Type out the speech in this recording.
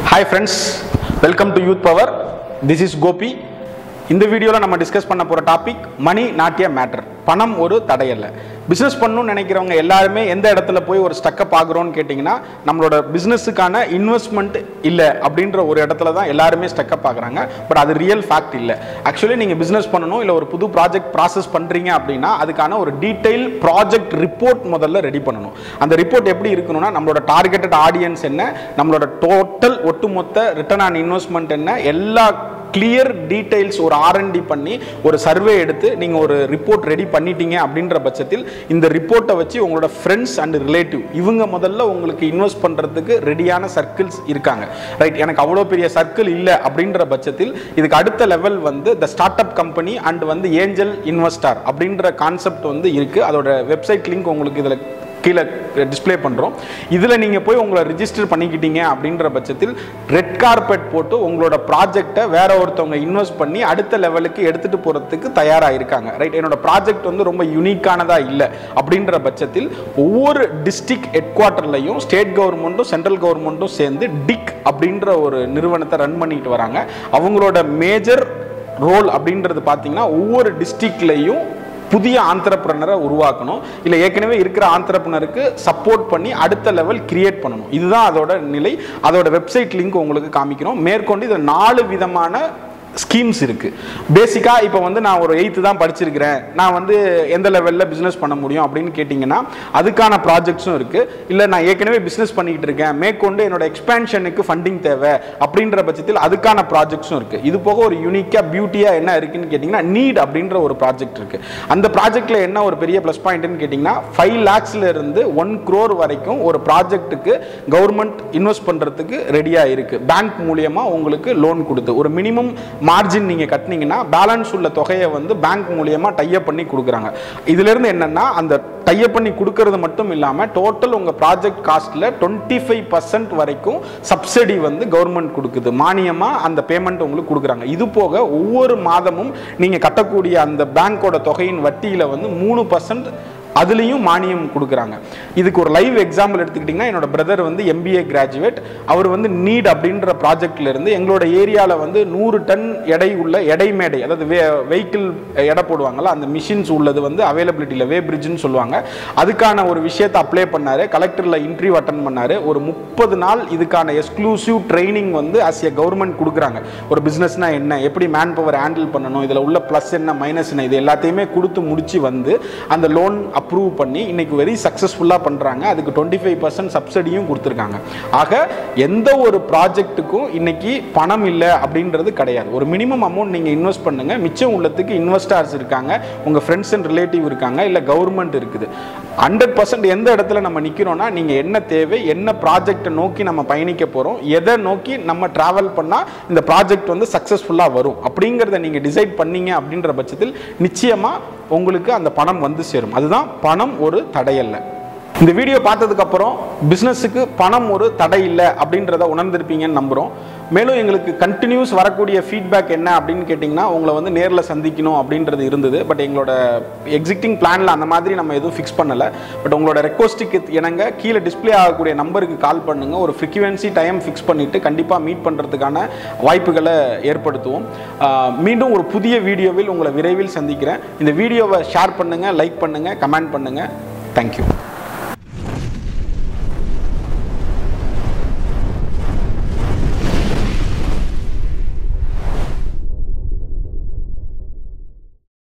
Hi friends, welcome to Youth Power. This is Gopi. இந்த வீடியோல நம்ம டிஸ்கஸ் பண்ண போற topic money not a matter. பணம் ஒரு தடையல்ல. பிசினஸ் பண்ணணும்னு நினைக்கிறவங்க எல்லாரும் எந்த இடத்துல போய் ஒரு ஸ்டக்கப் ஆகுறோம்னு கேட்டிங்கன்னா நம்மளோட பிசினஸுக்கான இன்வெஸ்ட்மெண்ட் இல்ல அப்படின்ற ஒரு இடத்துல தான் எல்லாரும் ஸ்டக்கப் ஆகுறாங்க. பட் அது ரியல் ஃபேக்ட் இல்ல. ஆக்சுவலி நீங்க பிசினஸ் பண்ணணும் இல்ல ஒரு புது ப்ராஜெக்ட் ப்ராசஸ் பண்றீங்க அப்படின்னா அதுக்கான ஒரு டீடைல் ப்ராஜெக்ட் ரிப்போர்ட் முதல்ல ரெடி பண்ணணும். அந்த ரிப்போர்ட் எப்படி இருக்கணும்னா நம்மளோட டார்கெட்டட் ஆடியன்ஸ் என்ன, நம்மளோட டோட்டல் ஒட்டுமொத்த ரிட்டர்ன் ஆன் இன்வெஸ்ட்மெண்ட் என்ன, எல்லா கிளியர் டீடைல்ஸ் ஒரு R&D பண்ணி ஒரு சர்வே எடுத்து நீங்கள் ஒரு ரிப்போர்ட் ரெடி பண்ணிட்டீங்க அப்படின்ற பட்சத்தில் இந்த ரிப்போர்ட்டை வச்சு உங்களோட ஃப்ரெண்ட்ஸ் அண்ட் ரிலேட்டிவ் இவங்க முதல்ல உங்களுக்கு இன்வெஸ்ட் பண்ணுறதுக்கு ரெடியான சர்க்கிள்ஸ் இருக்காங்க. ரைட், எனக்கு அவ்வளோ பெரிய சர்க்கிள் இல்லை அப்படின்ற பட்சத்தில் இதுக்கு அடுத்த லெவல் வந்து the start up company and வந்து ஏஞ்சல் இன்வெஸ்டார் அப்படின்ற கான்செப்ட் வந்து இருக்குது. அதோட வெப்சைட் லிங்க் உங்களுக்கு இதில் கீழே டிஸ்பிளே பண்ணுறோம். இதில் நீங்கள் போய் உங்களை ரிஜிஸ்டர் பண்ணிக்கிட்டீங்க அப்படின்ற பட்சத்தில் ரெட் கார்பெட் போட்டு உங்களோட ப்ராஜெக்டை வேற ஒருத்தவங்க இன்வெஸ்ட் பண்ணி அடுத்த லெவலுக்கு எடுத்துகிட்டு போகிறதுக்கு தயாராக இருக்காங்க. ரைட், என்னோட ப்ராஜெக்ட் வந்து ரொம்ப யூனிக்கானதாக இல்லை அப்படின்ற பட்சத்தில் ஒவ்வொரு டிஸ்ட்ரிக்ட் ஹெட் குவார்ட்டர்லையும் ஸ்டேட் கவர்மெண்ட்டும் சென்ட்ரல் கவர்மெண்ட்டும் சேர்ந்து டிக் அப்படின்ற ஒரு நிறுவனத்தை ரன் பண்ணிட்டு வராங்க. அவங்களோட மேஜர் ரோல் அப்படின்றது பார்த்தீங்கன்னா ஒவ்வொரு டிஸ்ட்ரிக்ட்லையும் புதிய ஆண்டர்பிரனரை உருவாக்கணும், இல்லை ஏற்கனவே இருக்கிற ஆண்டர்பிரனருக்கு சப்போர்ட் பண்ணி அடுத்த லெவல் கிரியேட் பண்ணணும். இதுதான் அதோட நிலை. அதோட வெப்சைட் லிங்க் உங்களுக்கு காமிக்கிறோம். மேற்கொண்டு இதில் 4 விதமான ஸ்கீம்ஸ் இருக்கு. பேசிக்கா இப்போ வந்து நான் ஒரு 8th தான் படிச்சிருக்கிறேன், நான் வந்து எந்த லெவலில் பிஸ்னஸ் பண்ண முடியும் அப்படின்னு கேட்டிங்கன்னா அதுக்கான ப்ராஜெக்ட்ஸும் இருக்கு. இல்லை நான் ஏற்கனவே பிஸ்னஸ் பண்ணிக்கிட்டு இருக்கேன், மேற்கொண்டு என்னோட எக்ஸ்பேன்ஷனுக்கு ஃபண்டிங் தேவை அப்படின்ற பட்சத்தில் அதுக்கான ப்ராஜெக்ட்ஸும் இருக்கு. இது போக ஒரு யூனிக்காக பியூட்டியாக என்ன இருக்குன்னு கேட்டிங்கன்னா நீட் அப்படின்ற ஒரு ப்ராஜெக்ட் இருக்கு. அந்த ப்ராஜெக்ட்ல என்ன ஒரு பெரிய ப்ளஸ் பாயிண்ட்னு கேட்டிங்கன்னா 5 lakhsல இருந்து 1 crore வரைக்கும் ஒரு ப்ராஜெக்ட்டுக்கு கவர்மெண்ட் இன்வெஸ்ட் பண்ணுறதுக்கு ரெடியாக இருக்கு. பேங்க் மூலியமா உங்களுக்கு லோன் கொடுத்து ஒரு மினிமம் மார்ஜின் நீங்க கட்டினீங்கன்னா பேலன்ஸ் உள்ள தொகையை வந்து பேங்க் மூலியமா டைப் பண்ணி கொடுக்குறாங்க. இதுல இருந்து என்னன்னா அந்த டைப் பண்ணி கொடுக்கறது மட்டும் இல்லாம டோட்டல் உங்க ப்ராஜெக்ட் காஸ்ட்ல 25% வரைக்கும் சப்சிடி வந்து கவர்மெண்ட் கொடுக்குது, மானியமா அந்த பேமெண்ட் உங்களுக்கு கொடுக்குறாங்க. இது போக ஒவ்வொரு மாதமும் நீங்க கட்டக்கூடிய அந்த பேங்கோட தொகையின் வட்டியில வந்து 3% அதுலேயும் மானியம் கொடுக்குறாங்க. இதுக்கு ஒரு லைவ் எக்ஸாம்பிள் எடுத்துக்கிட்டிங்கன்னா என்னோட பிரதர் வந்து MBA கிராஜுவேட். அவர் வந்து நீட் அப்படின்ற ப்ராஜெக்ட்ல இருந்து எங்களோட ஏரியாவில் வந்து 100 டன் எடை உள்ள எடை மேடை, அதாவது வெஹிக்கிள் எடை போடுவாங்கல்ல அந்த மிஷின்ஸ் உள்ளது வந்து அவைலபிலிட்டியில் வே பிரிட்ஜ்னு சொல்லுவாங்க. அதுக்கான ஒரு விஷயத்தை அப்ளை பண்ணாரு, கலெக்டரில் இன்டர்வியூ அட்டன் பண்ணாரு. ஒரு 30 நாள் இதுக்கான எக்ஸ்க்ளூசிவ் ட்ரைனிங் வந்து ஆஸ் ஏ கவர்மெண்ட் கொடுக்குறாங்க. ஒரு பிஸ்னஸ்னா என்ன, எப்படி மேன் பவர் ஹேண்டில் பண்ணணும், இதில் உள்ள ப்ளஸ் என்ன மைனஸ் என்ன, இது எல்லாத்தையுமே கொடுத்து முடிச்சு வந்து அந்த லோன் அப்ரூவ் பண்ணி இன்னைக்கு வெரி சக்சஸ்ஃபுல்லா பண்றாங்க. அதுக்கு 25% சப்சிடியும் கொடுத்துருக்காங்க. ஆக எந்த ஒரு ப்ராஜெக்ட்டுக்கும் இன்னைக்கு பணம் இல்லை அப்படின்றது கிடையாது. ஒரு மினிமம் அமௌண்ட் நீங்க இன்வெஸ்ட் பண்ணுங்க, மிச்சம் உள்ளதுக்கு இன்வெஸ்டர்ஸ் இருக்காங்க, உங்க ஃப்ரெண்ட்ஸ் அண்ட் ரிலேட்டிவ் இருக்காங்க, இல்ல கவர்மெண்ட் இருக்குது. 100% எந்த இடத்துல நம்ம நிக்கிறோம்னா நீங்க என்ன தேவை, என்ன ப்ராஜெக்டை நோக்கி நம்ம பயணிக்க போறோம், எதை நோக்கி நம்ம டிராவல் பண்ணா இந்த ப்ராஜெக்ட் வந்து சக்சஸ்ஃபுல்லா வரும் அப்படிங்கறத நீங்க டிசைட் பண்ணீங்க அப்படின்ற பட்சத்தில் நிச்சயமா உங்களுக்கு அந்த பணம் வந்து சேரும். அதுதான் பணம் ஒரு தடையல்ல. இந்த வீடியோ பார்த்ததுக்கு அப்புறம் பிசினஸுக்கு பணம் ஒரு தடை இல்லை அப்படின்றத உணர்ந்திருப்பீங்கன்னு நம்புறோம். மேலும் எங்களுக்கு கண்டினியூஸ் வரக்கூடிய ஃபீட்பேக் என்ன அப்படின்னு கேட்டிங்கன்னா உங்களை வந்து நேரில் சந்திக்கணும் அப்படின்றது இருந்தது. பட் எங்களோட எக்ஸிஸ்டிங் பிளானில் அந்த மாதிரி நம்ம எதுவும் ஃபிக்ஸ் பண்ணலை. பட் உங்களோட ரெக்வஸ்ட்டுக்கு இணங்க கீழே டிஸ்பிளே ஆகக்கூடிய நம்பருக்கு கால் பண்ணுங்கள். ஒரு ஃப்ரீக்வன்சி டைம் ஃபிக்ஸ் பண்ணிவிட்டு கண்டிப்பாக மீட் பண்ணுறதுக்கான வாய்ப்புகளை ஏற்படுத்துவோம். மீண்டும் ஒரு புதிய வீடியோவில் உங்களை விரைவில் சந்திக்கிறேன். இந்த வீடியோவை ஷேர் பண்ணுங்கள், லைக் பண்ணுங்கள், கமெண்ட் பண்ணுங்கள். தேங்க்யூ.